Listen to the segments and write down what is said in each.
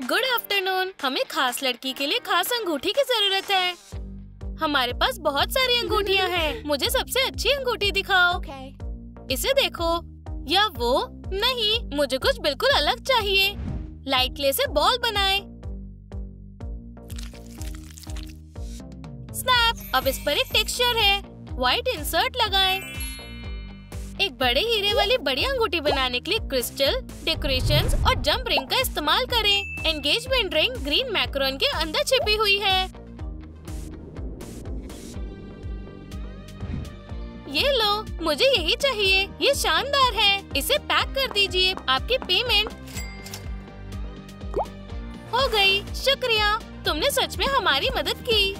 Good afternoon. हमें खास लड़की के लिए खास अंगूठी की जरूरत है। हमारे पास बहुत सारी अंगूठियाँ हैं। मुझे सबसे अच्छी अंगूठी दिखाओ। इसे देखो। या वो? नहीं, मुझे कुछ बिल्कुल अलग चाहिए। लाइट क्ले से बॉल बनाएं। स्नैप। अब इस पर एक टेक्सचर है। व्हाइट इंसर्ट लगाएं। एक बड़े हीरे वाली बड़ी अंगूठी बनाने के लिए क्रिस्टल, डेकोरेशंस और जंप रिंग का इस्तेमाल करें। एंगेजमेंट रिंग ग्रीन मैकरोन के अंदर छिपी हुई है। ये लो, मुझे यही चाहिए। ये शानदार है। इसे पैक कर दीजिए। आपकी पेमेंट हो गई। शुक्रिया, तुमने सच में हमारी मदद की।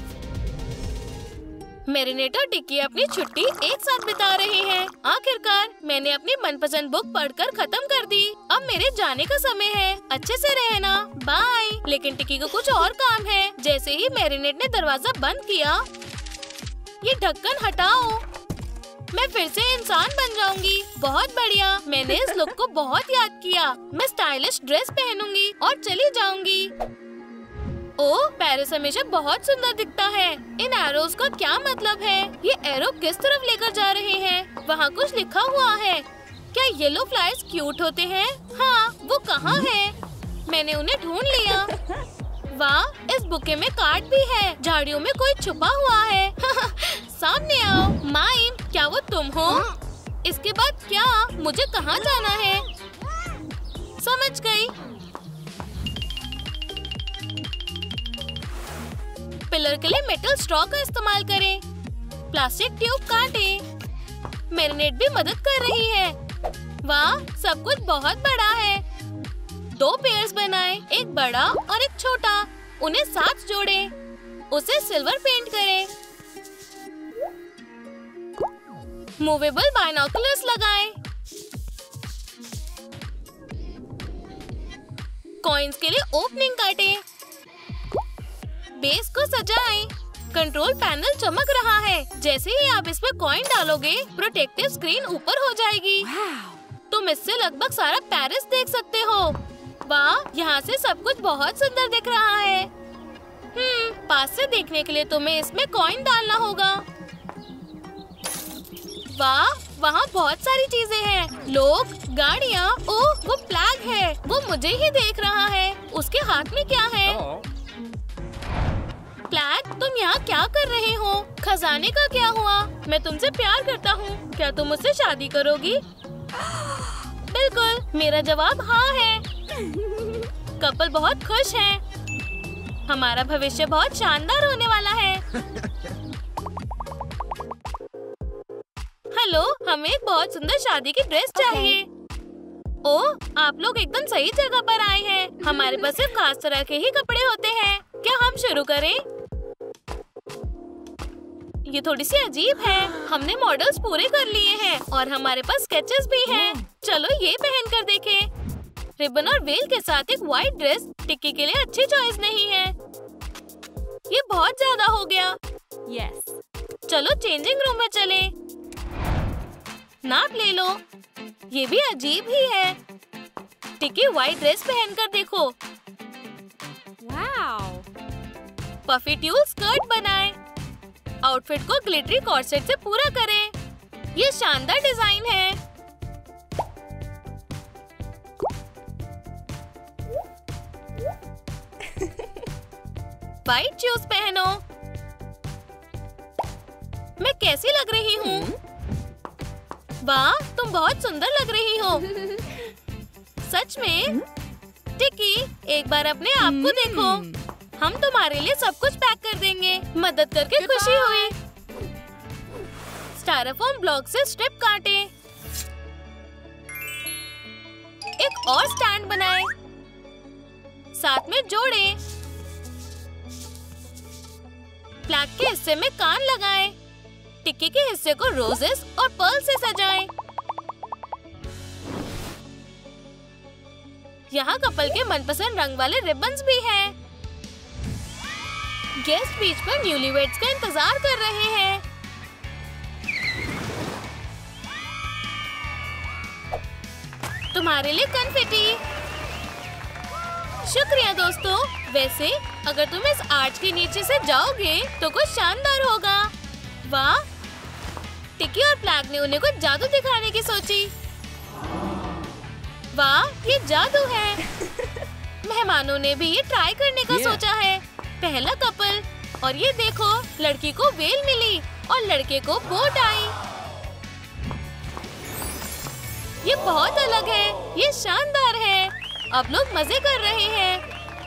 मैरिनेट और टिक्की अपनी छुट्टी एक साथ बिता रहे हैं। आखिरकार मैंने अपनी मनपसंद बुक पढ़कर खत्म कर दी। अब मेरे जाने का समय है। अच्छे से रहना। बाय। लेकिन टिक्की को कुछ और काम है। जैसे ही मैरिनेट ने दरवाजा बंद किया, ये ढक्कन हटाओ। मैं फिर से इंसान बन जाऊंगी। बहुत बढ़िया। मैंने इस लुक को बहुत याद किया। मैं स्टाइलिश ड्रेस पहनूंगी और चली जाऊंगी। ओह, पेरिस हमेशा बहुत सुंदर दिखता है। इन एरोज का क्या मतलब है? ये एरो किस तरफ लेकर जा रहे हैं? वहाँ कुछ लिखा हुआ है। क्या येलो फ्लाइज क्यूट होते हैं? हाँ, वो कहाँ है? मैंने उन्हें ढूंढ लिया। वाह, इस बुके में कार्ड भी है। झाड़ियों में कोई छुपा हुआ है। सामने आओ। माइम, क्या वो तुम हो? इसके बाद क्या? मुझे कहाँ जाना है? समझ गई। पिलर के लिए मेटल स्ट्रॉ का इस्तेमाल करें। प्लास्टिक ट्यूब काटें। मैरिनेट भी मदद कर रही है। वाह, सब कुछ बहुत बड़ा है। 2 पेयर्स बनाएं, एक बड़ा और एक छोटा। उन्हें साथ जोड़ें। उसे सिल्वर पेंट करें। मूवेबल बाइनोकुलर्स लगाएं। कॉइन्स के लिए ओपनिंग काटें। बेस को सजाएं। कंट्रोल पैनल चमक रहा है। जैसे ही आप इसमें कॉइन डालोगे, प्रोटेक्टिव स्क्रीन ऊपर हो जाएगी। तुम इससे लगभग सारा पेरिस देख सकते हो। वाह, यहाँ से सब कुछ बहुत सुंदर दिख रहा है। पास से देखने के लिए तुम्हें इसमें कॉइन डालना होगा। वाह, वहाँ बहुत सारी चीजें हैं। लोग, गाड़ियाँ। ओह, वो फ्लैग है। वो मुझे ही देख रहा है। उसके हाथ में क्या है? फ्लैग, तुम यहाँ क्या कर रहे हो? खजाने का क्या हुआ? मैं तुमसे प्यार करता हूँ। क्या तुम मुझसे शादी करोगी? बिल्कुल, मेरा जवाब हाँ है। कपल बहुत खुश है। हमारा भविष्य बहुत शानदार होने वाला है। हेलो, हमें एक बहुत सुंदर शादी की ड्रेस चाहिए। ओह, आप लोग एकदम सही जगह पर आए हैं। हमारे पास सिर्फ खास तरह के ही कपड़े होते हैं। क्या हम शुरू करें? ये थोड़ी सी अजीब है। हमने मॉडल्स पूरे कर लिए हैं और हमारे पास स्केचेस भी हैं। चलो ये पहन कर देखें। रिबन और वेल के साथ एक व्हाइट ड्रेस टिक्की के लिए अच्छी चॉइस नहीं है। ये बहुत ज्यादा हो गया। यस। चलो चेंजिंग रूम में चलें। नाप ले लो। ये भी अजीब ही है। टिक्की व्हाइट ड्रेस पहनकर देखो। वाओ। पफी ट्यूल स्कर्ट बनाएं। आउटफिट को ग्लिटरी कॉर्सेट से पूरा करें। ये शानदार डिजाइन है। व्हाइट शूज पहनो। मैं कैसी लग रही हूँ? वाह, तुम बहुत सुंदर लग रही हो। सच में? टिक्की, एक बार अपने आप को देखो। हम तुम्हारे लिए सब कुछ पैक कर देंगे। मदद करके खुशी हुई। स्टायरोफोम ब्लॉक से स्ट्रिप काटें। एक और स्टैंड बनाएं। साथ में जोड़ें। फ्लैग के हिस्से में कान लगाएं। टिक्की के हिस्से को रोजेस और पर्ल से सजाएं। यहाँ कपल के मनपसंद रंग वाले रिबन्स भी हैं। गेस्ट बीच पर न्यूलीवेड्स का इंतजार कर रहे हैं। तुम्हारे लिए कन्फेटी। शुक्रिया दोस्तों। वैसे अगर तुम इस आर्च के नीचे से जाओगे तो कुछ शानदार होगा। वाह, टिकी और प्लैग ने उन्हें कुछ जादू दिखाने की सोची। वाह, ये जादू है। मेहमानों ने भी ये ट्राई करने का सोचा है। पहला कपल, और ये देखो, लड़की को वेल मिली और लड़के को बोट आई। ये बहुत अलग है, ये शानदार है। अब लोग मजे कर रहे हैं।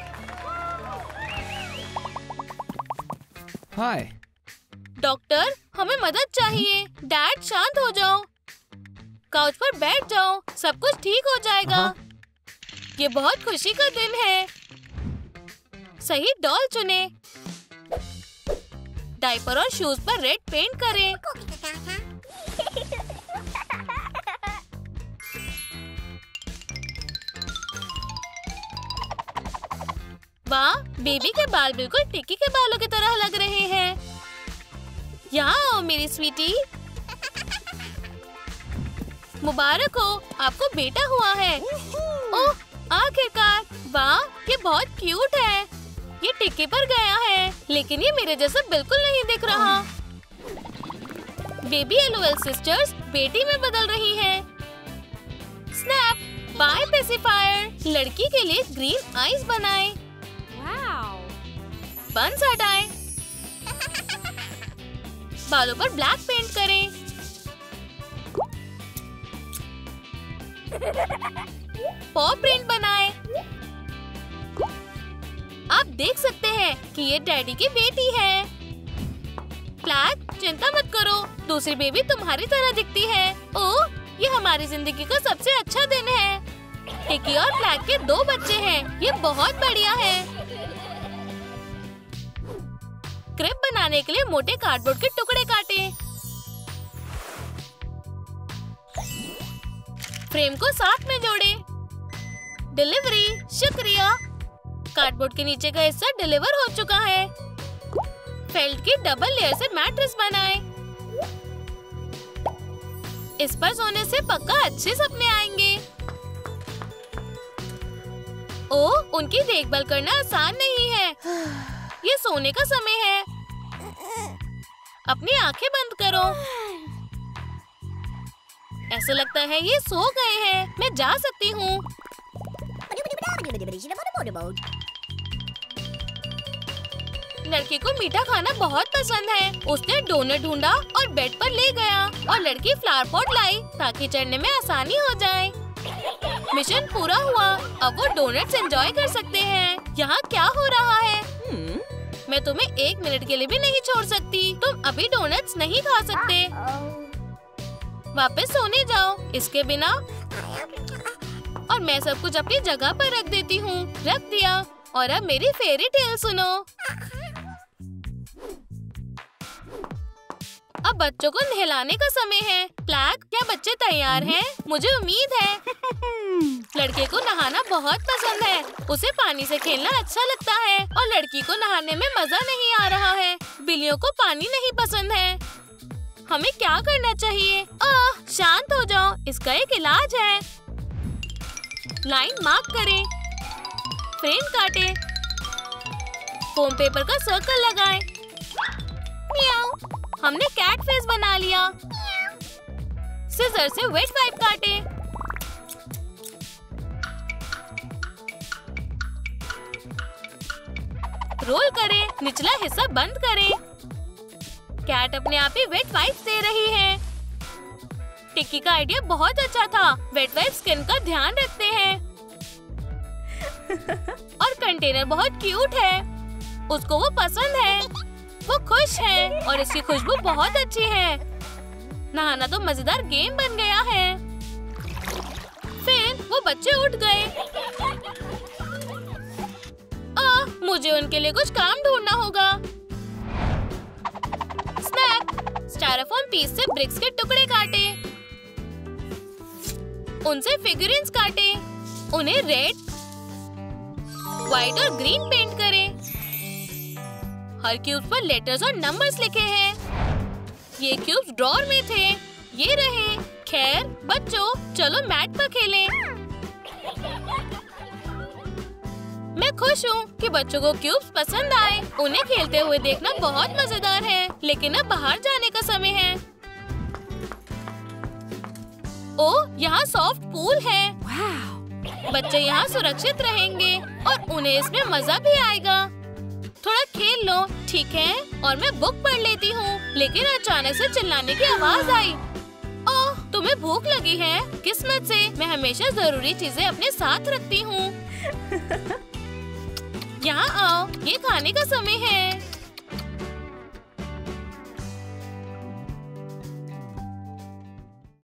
हाय डॉक्टर, हमें मदद चाहिए। डैड, शांत हो जाओ। काउच पर बैठ जाओ, सब कुछ ठीक हो जाएगा। ये बहुत खुशी का दिन है। सही डॉल चुने। डायपर और शूज पर रेड पेंट करें। वाह, बेबी के बाल बिल्कुल टिक्की के बालों की तरह लग रहे हैं। यहाँ आओ मेरी स्वीटी। मुबारक हो, आपको बेटा हुआ है। ओह, आखिरकार। वाह, ये बहुत क्यूट है। ये टिक्की पर गया है, लेकिन ये मेरे जैसा बिल्कुल नहीं दिख रहा। बेबी एलओएल सिस्टर्स बेटी में बदल रही हैं। Snap, bye pacifier. लड़की के लिए ग्रीन आईज बनाएं। बंस हटाएं। बालों पर ब्लैक पेंट करें। पॉ प्रिंट बनाएं। आप देख सकते हैं कि ये डैडी की बेटी है। फ्लैग, चिंता मत करो, दूसरी बेबी तुम्हारी तरह दिखती है। ओह, ये हमारी जिंदगी का सबसे अच्छा दिन है। टिकी और फ्लैग के 2 बच्चे हैं। ये बहुत बढ़िया है। क्रिब बनाने के लिए मोटे कार्डबोर्ड के टुकड़े काटें। फ्रेम को साथ में जोड़ें। डिलीवरी, शुक्रिया। कार्डबोर्ड के नीचे का हिस्सा डिलीवर हो चुका है। फेल्ट की डबल लेयर से मैट्रेस बनाएं। इस पर सोने से पक्का अच्छे सपने आएंगे। ओह, उनकी देखभाल करना आसान नहीं है। ये सोने का समय है। अपनी आंखें बंद करो। ऐसा लगता है ये सो गए हैं। मैं जा सकती हूँ। लड़की को मीठा खाना बहुत पसंद है। उसने डोनट ढूंढा और बेड पर ले गया और लड़की फ्लावर पॉट लाई ताकि चढ़ने में आसानी हो जाए। मिशन पूरा हुआ। अब वो डोनट्स एंजॉय कर सकते हैं। यहाँ क्या हो रहा है? मैं तुम्हें 1 मिनट के लिए भी नहीं छोड़ सकती। तुम अभी डोनट्स नहीं खा सकते। वापस सोने जाओ। इसके बिना। और मैं सब कुछ अपनी जगह पर रख देती हूँ। रख दिया। और अब मेरी फेरी टेल सुनो। अब बच्चों को नहलाने का समय है। फ्लैग, क्या बच्चे तैयार हैं? मुझे उम्मीद है। लड़के को नहाना बहुत पसंद है। उसे पानी से खेलना अच्छा लगता है और लड़की को नहाने में मजा नहीं आ रहा है। बिल्लियों को पानी नहीं पसंद है। हमें क्या करना चाहिए? शांत हो जाओ, इसका एक इलाज है। लाइन मार्क करें। फ्रेम काटें। फोम पेपर का सर्कल लगाएं। मियाऊ, हमने कैट फेस बना लिया। सिजर से वेट वाइप काटें। रोल करें। निचला हिस्सा बंद करें। कैट अपने आप ही वेट वाइप्स दे रही है। टिक्की का आइडिया बहुत अच्छा था। वेट वाइप स्किन का ध्यान रखते हैं। और कंटेनर बहुत क्यूट है। उसको वो पसंद है। वो खुश है और इसकी खुशबू बहुत अच्छी है। नहाना तो मजेदार गेम बन गया है। फिर वो बच्चे उठ गए। मुझे उनके लिए कुछ काम ढूंढना होगा। स्नैप, स्टायरोफोम पीस से ब्रिक्स के टुकड़े काटे। उनसे फिगरिन्स काटे। उन्हें रेड, व्हाइट और ग्रीन पेंट करें। हर क्यूब पर लेटर्स और नंबर्स लिखे हैं। ये क्यूब्स ड्रॉर में थे। ये रहे। खैर बच्चों, चलो मैट पर खेलें। मैं खुश हूँ कि बच्चों को क्यूब्स पसंद आए। उन्हें खेलते हुए देखना बहुत मजेदार है। लेकिन अब बाहर जाने का समय है। ओह, यहाँ सॉफ्ट पूल है। बच्चे यहाँ सुरक्षित रहेंगे और उन्हें इसमें मजा भी आएगा। थोड़ा खेल लो, ठीक है? और मैं बुक पढ़ लेती हूँ। लेकिन अचानक से चिल्लाने की आवाज आई। ओह, तुम्हें भूख लगी है? किस्मत से मैं हमेशा जरूरी चीजें अपने साथ रखती हूँ। यहाँ आओ, ये खाने का समय है।